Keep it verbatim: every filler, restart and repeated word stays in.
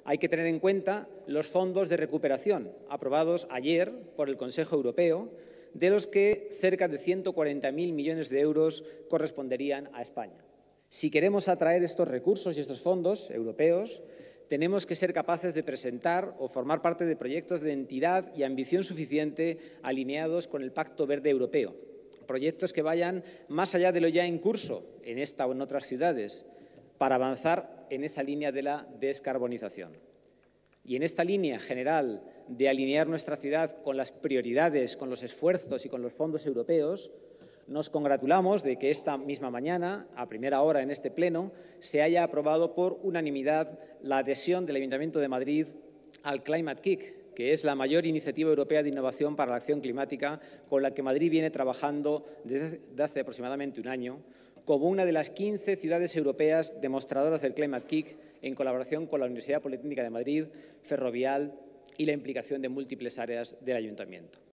hay que tener en cuenta los fondos de recuperación aprobados ayer por el Consejo Europeo, de los que cerca de ciento cuarenta mil millones de euros corresponderían a España. Si queremos atraer estos recursos y estos fondos europeos, tenemos que ser capaces de presentar o formar parte de proyectos de entidad y ambición suficiente alineados con el Pacto Verde Europeo. Proyectos que vayan más allá de lo ya en curso en esta o en otras ciudades para avanzar en esa línea de la descarbonización. Y en esta línea general de alinear nuestra ciudad con las prioridades, con los esfuerzos y con los fondos europeos, nos congratulamos de que esta misma mañana, a primera hora en este Pleno, se haya aprobado por unanimidad la adhesión del Ayuntamiento de Madrid al Climate Kick, que es la mayor iniciativa europea de innovación para la acción climática con la que Madrid viene trabajando desde hace aproximadamente un año, como una de las quince ciudades europeas demostradoras del Climate Kick en colaboración con la Universidad Politécnica de Madrid, Ferrovial y la implicación de múltiples áreas del Ayuntamiento.